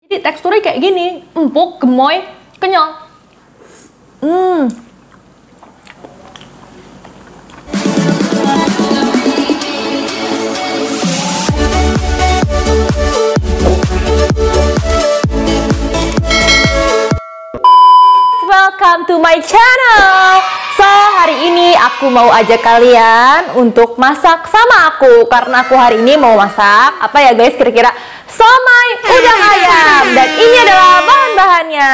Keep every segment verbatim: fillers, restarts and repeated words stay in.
Jadi teksturnya kayak gini, empuk, gemoy, kenyal. Hmm. Welcome to my channel. So, hari ini aku mau ajak kalian untuk masak sama aku. Karena aku hari ini mau masak, apa ya guys, kira-kira somai udang ayam. Dan ini adalah bahan-bahannya.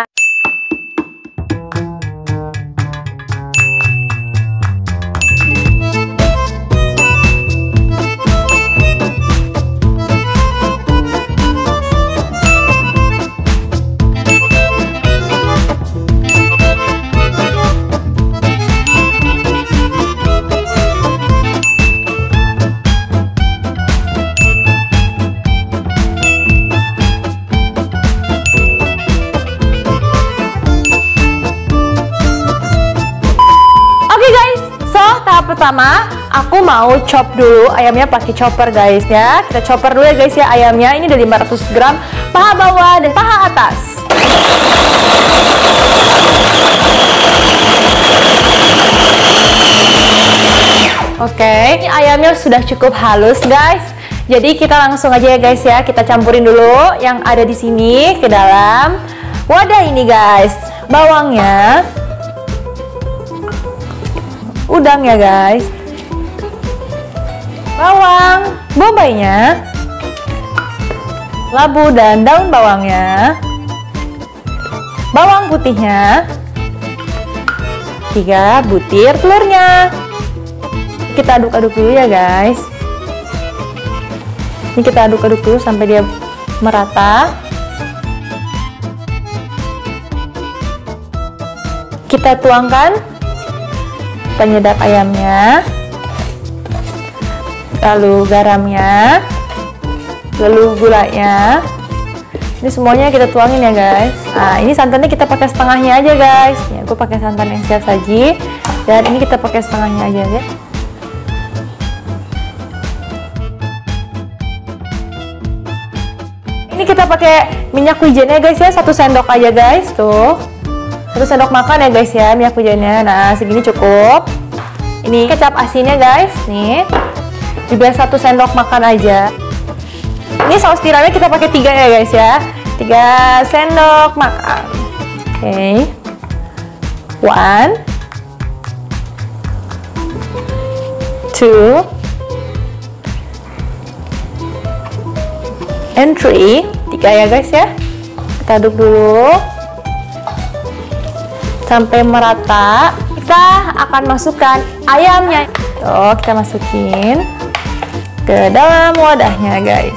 Tahap pertama, aku mau chop dulu ayamnya pakai chopper guys ya. Kita chopper dulu ya guys ya ayamnya. Ini ada lima ratus gram, paha bawah dan paha atas. Oke, ini ayamnya sudah cukup halus guys. Jadi kita langsung aja ya guys ya. Kita campurin dulu yang ada di sini ke dalam wadah ini guys. Bawangnya, udang ya guys, bawang bombaynya, labu dan daun bawangnya, bawang putihnya, tiga butir telurnya. Kita aduk-aduk dulu ya guys. Ini kita aduk-aduk dulu sampai dia merata. Kita tuangkan penyedap ayamnya, lalu garamnya, lalu gulanya. Ini semuanya kita tuangin ya guys. Nah, ini santannya kita pakai setengahnya aja guys. Ya, aku pakai santan yang siap saji, dan ini kita pakai setengahnya aja ya. Ini kita pakai minyak wijennya guys ya, satu sendok aja guys tuh. Satu sendok makan ya guys ya minyak wijennya. Nah, segini cukup. Ini kecap asinnya guys, nih juga satu sendok makan aja. Ini saus tiramnya kita pakai tiga ya guys ya, tiga sendok makan. Oke, okay. One, two, and three. Tiga ya guys ya. Kita aduk dulu sampai merata. Kita akan masukkan ayamnya. Tuh, kita masukin ke dalam wadahnya guys.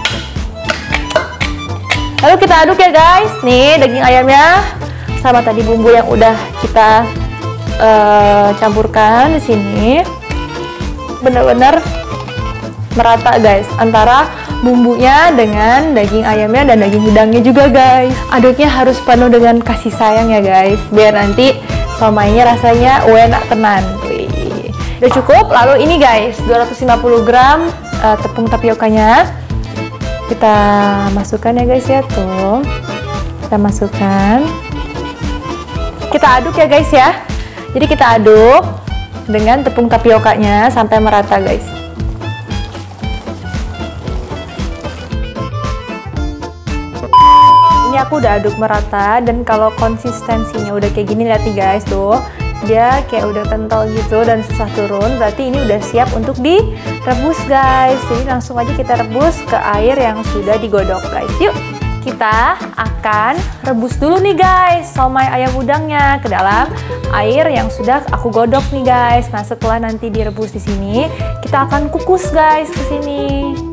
Lalu kita aduk ya guys. Nih daging ayamnya sama tadi bumbu yang udah kita uh, campurkan di sini. Bener-bener merata guys antara bumbunya dengan daging ayamnya dan daging udangnya juga guys. Aduknya harus penuh dengan kasih sayang ya guys, biar nanti somainya rasanya enak tenan. Wih. Udah cukup. Lalu ini guys, dua ratus lima puluh gram uh, tepung tapiokanya kita masukkan ya guys ya. Tuh, kita masukkan, kita aduk ya guys ya. Jadi kita aduk dengan tepung tapiokanya sampai merata guys. Ini aku udah aduk merata, dan kalau konsistensinya udah kayak gini, lihat nih guys tuh, dia kayak udah kental gitu dan susah turun, berarti ini udah siap untuk direbus guys. Jadi langsung aja kita rebus ke air yang sudah digodok guys. Yuk, kita akan rebus dulu nih guys somai ayam udangnya ke dalam air yang sudah aku godok nih guys. Nah, setelah nanti direbus di sini, kita akan kukus guys ke sini.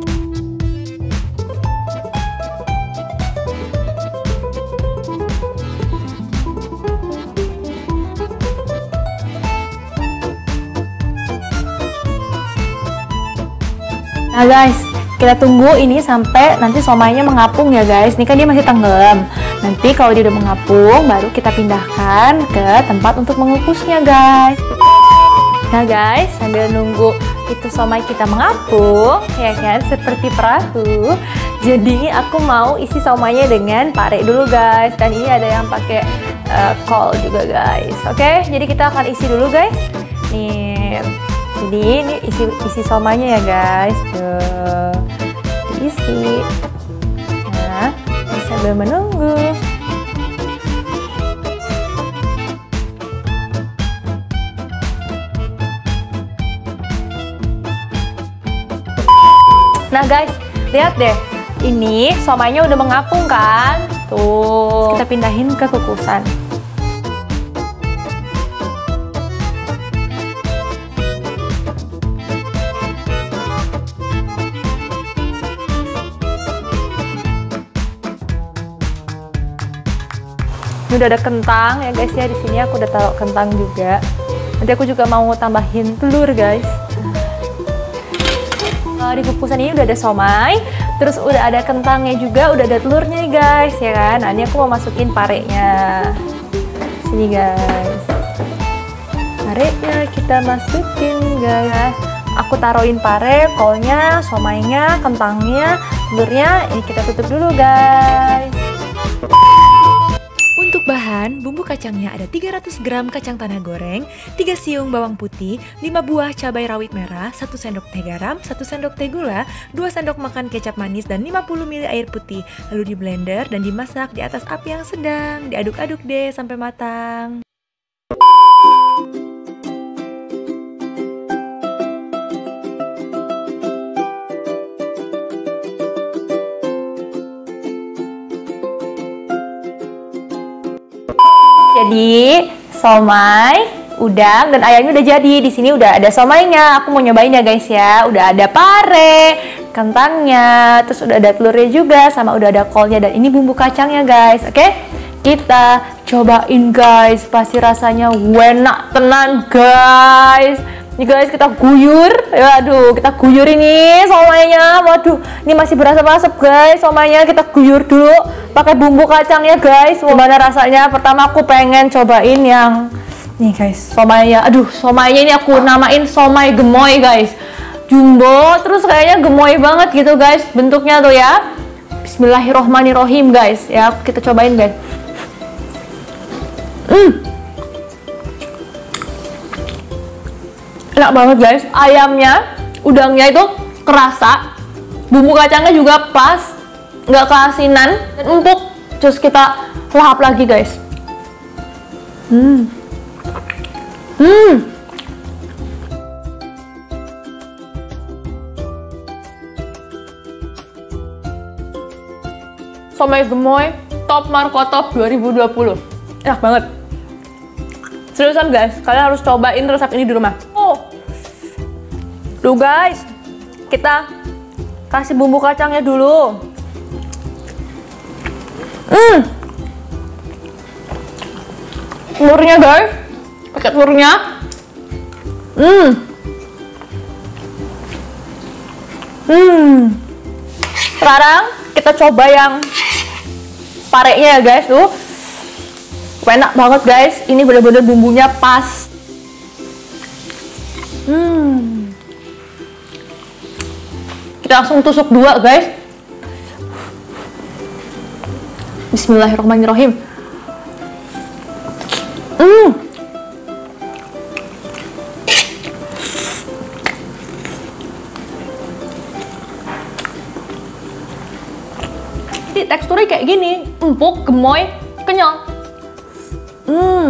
Nah guys, kita tunggu ini sampai nanti somainya mengapung ya guys. Ini kan dia masih tenggelam. Nanti kalau dia udah mengapung, baru kita pindahkan ke tempat untuk mengukusnya guys. Nah guys, sambil nunggu itu somai kita mengapung, ya kan, seperti perahu, Jadi aku mau isi somainya dengan pare dulu guys. Dan ini ada yang pakai uh, kol juga guys. Oke, jadi kita akan isi dulu guys. Nih, jadi ini isi isi somainya ya guys. Tuh, diisi. Nah, sambil menunggu. Nah guys, lihat deh, ini somainya udah mengapung kan? Tuh, kita pindahin ke kukusan. Ini udah ada kentang ya guys ya, di sini aku udah taruh kentang juga. Nanti aku juga mau tambahin telur guys. Di kukusan ini udah ada somai, terus udah ada kentangnya juga, udah ada telurnya guys, ya kan? Nah, ini aku mau masukin parenya. Sini guys. Parenya kita masukin guys. Aku taruhin pare, kolnya, somainya, kentangnya, telurnya. Ini kita tutup dulu guys. Untuk bahan, bumbu kacangnya ada tiga ratus gram kacang tanah goreng, tiga siung bawang putih, lima buah cabai rawit merah, satu sendok teh garam, satu sendok teh gula, dua sendok makan kecap manis, dan lima puluh mililiter air putih. Lalu di blender dan dimasak di atas api yang sedang. Diaduk-aduk deh sampai matang. Jadi somai, udang, dan ayamnya udah jadi. Di sini udah ada somainya. Aku mau nyobain ya guys ya. Udah ada pare, kentangnya, terus udah ada telurnya juga, sama udah ada kolnya, dan ini bumbu kacangnya guys. Oke, kita cobain guys. Pasti rasanya enak tenan guys. Nih guys, kita guyur. Ya, aduh, kita guyur ini somainya. Waduh, ini masih berasap-asap guys somainya. Kita guyur dulu pakai bumbu kacangnya guys. Gimana rasanya? Pertama aku pengen cobain yang nih guys, somainya. Aduh, somainya ini aku namain somai gemoy guys. Jumbo, terus kayaknya gemoy banget gitu guys bentuknya tuh ya. Bismillahirrohmanirrohim guys. Ya, kita cobain guys. Hmm. Enak banget guys, ayamnya, udangnya itu kerasa, bumbu kacangnya juga pas, nggak keasinan, dan empuk. Terus kita lahap lagi guys. Hmm, hmm. Somai gemoy Top Markotop dua ribu dua puluh, enak banget. Seriusan guys, kalian harus cobain resep ini di rumah. Oh, tuh guys, kita kasih bumbu kacangnya dulu. Hmm, telurnya guys, pakai telurnya. Hmm, hmm. Sekarang kita coba yang parenya ya guys tuh. Enak banget guys, ini bener-bener bumbunya pas. Hmm. Kita langsung tusuk dua guys. Bismillahirrahmanirrahim. Hmm. Ini teksturnya kayak gini, empuk, gemoy, kenyal. Hmm.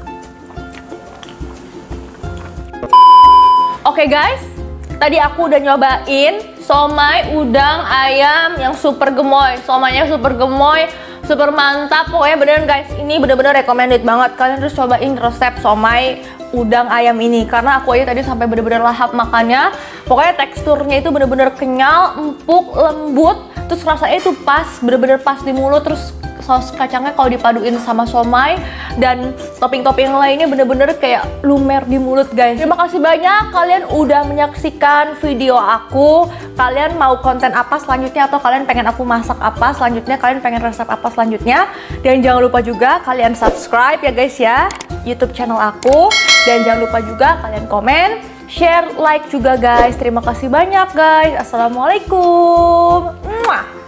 Oke okay guys, tadi aku udah nyobain somai udang ayam yang super gemoy. Somainya super gemoy, super mantap. Pokoknya beneran guys, ini bener-bener recommended banget. Kalian harus cobain resep somai udang ayam ini, karena aku aja tadi sampai bener-bener lahap makannya. Pokoknya teksturnya itu bener-bener kenyal, empuk, lembut. Terus rasanya itu pas, bener-bener pas di mulut. Terus saus kacangnya kalau dipaduin sama somai dan topping-topping lainnya bener-bener kayak lumer di mulut guys. Terima kasih banyak kalian udah menyaksikan video aku. Kalian mau konten apa selanjutnya, atau kalian pengen aku masak apa selanjutnya, kalian pengen resep apa selanjutnya. Dan jangan lupa juga kalian subscribe ya guys ya YouTube channel aku. Dan jangan lupa juga kalian komen, share, like juga guys. Terima kasih banyak guys. Assalamualaikum. Mwah.